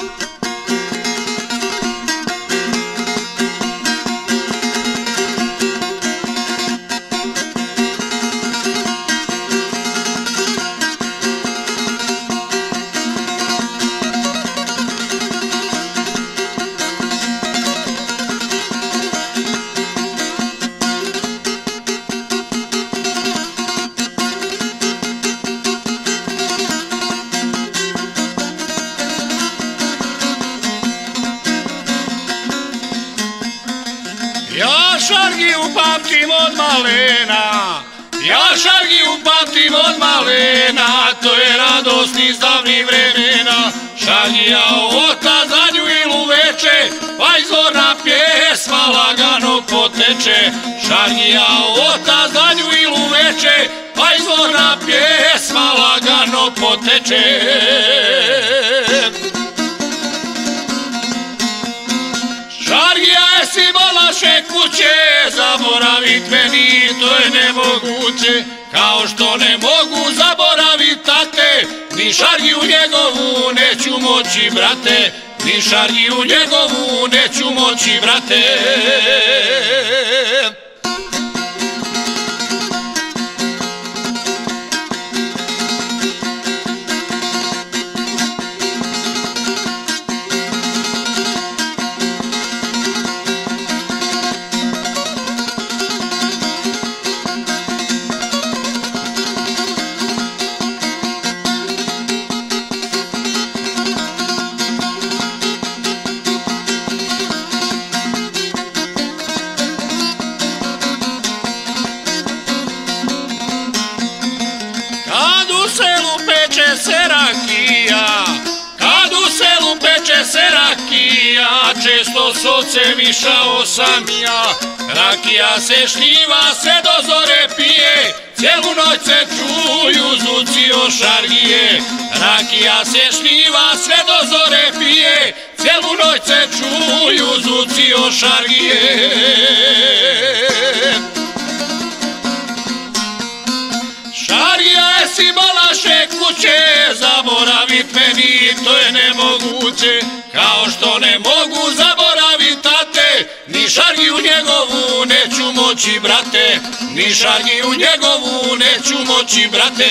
Ja Šargiju pamtim od malena, ja Šargiju pamtim od malena, to je radost iz davnih vremena. Šargija ota za nju ilu veče, pa izvorna pjesma lagano poteče. Šargija ota za nju ilu veče, pa izvorna pjesma lagano poteče. Šargija je simbol naše kuće, zaboravit meni to je nemoguće. Kao što ne mogu zaboravit tate, ni Šargiju njegovu neću moći brate, ni Šargiju njegovu neću moći brate. Kad u selu peče se rakija, često s ocem išao sam ja. Rakija se šljiva, sve do zore pije, cijelu noć se čuju zvuci od Šargije. Rakija se šljiva, sve do zore pije, cijelu noć se čuju zvuci od Šargije. Šargija je simbol naše kuće, zaboravit meni to je nemoguće. Kao što ne mogu zaboravit tate, ni Šargiju njegovu neću moći brate, ni Šargiju njegovu neću moći brate.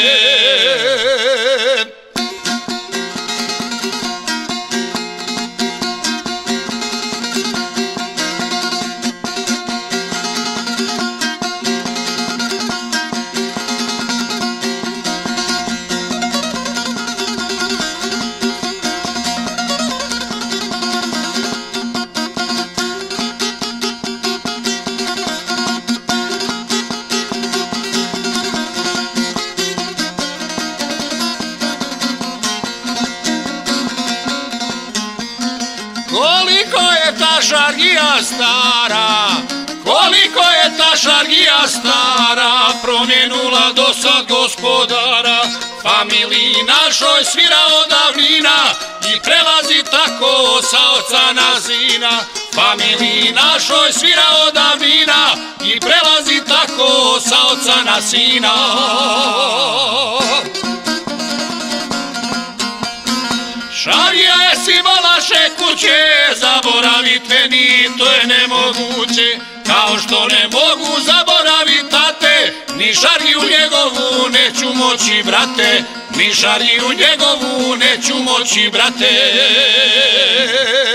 Koliko je ta Šargija stara, koliko je ta Šargija stara, promijenula do sad gospodara. Familiji našoj svira od davnina i prelazi tako sa oca na sina. Familiji našoj svira od davnina i prelazi tako sa oca na sina. Šargija je simbol naše kuće, zaboravit meni to je nemoguće. Kao što ne mogu zaboravit tate, ni Šargiju njegovu neću moći brate, ni Šargiju njegovu neću moći brate.